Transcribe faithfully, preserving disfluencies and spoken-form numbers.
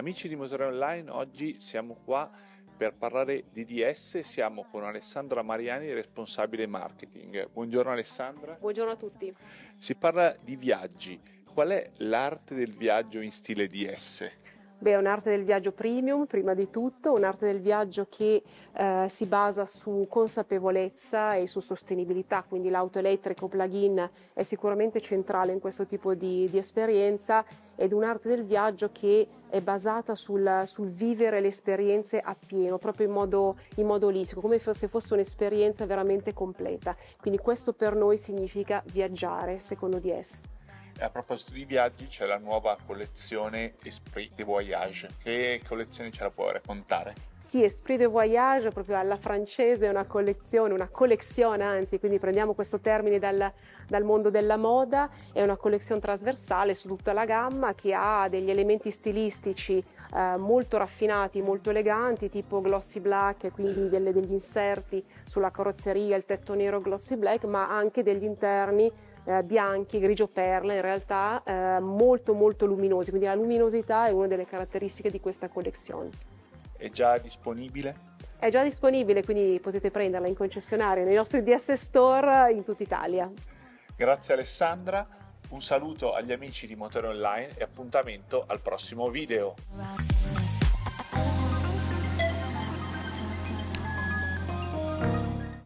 Amici di Motore Online, oggi siamo qua per parlare di D S, siamo con Alessandra Mariani, responsabile marketing. Buongiorno Alessandra. Buongiorno a tutti. Si parla di viaggi. Qual è l'arte del viaggio in stile D S? Beh, è un'arte del viaggio premium, prima di tutto, un'arte del viaggio che eh, si basa su consapevolezza e su sostenibilità, quindi l'auto elettrica o plug-in è sicuramente centrale in questo tipo di, di esperienza, ed un'arte del viaggio che è basata sul, sul vivere le esperienze appieno, proprio in modo, in modo olistico, come se fosse un'esperienza veramente completa. Quindi questo per noi significa viaggiare, secondo D S. A proposito di viaggi, c'è la nuova collezione Esprit de Voyage. Che collezione ce la può raccontare? Sì, Esprit de Voyage, proprio alla francese, è una collezione, una collezione anzi, quindi prendiamo questo termine dal, dal mondo della moda, è una collezione trasversale su tutta la gamma che ha degli elementi stilistici eh, molto raffinati, molto eleganti, tipo glossy black, quindi delle, degli inserti sulla carrozzeria, il tetto nero glossy black, ma anche degli interni Eh, bianchi, grigio perla, in realtà eh, molto molto luminosi, quindi la luminosità è una delle caratteristiche di questa collezione. È già disponibile? È già disponibile, quindi potete prenderla in concessionario nei nostri D S Store in tutta Italia. Grazie Alessandra, un saluto agli amici di Motore Online e appuntamento al prossimo video.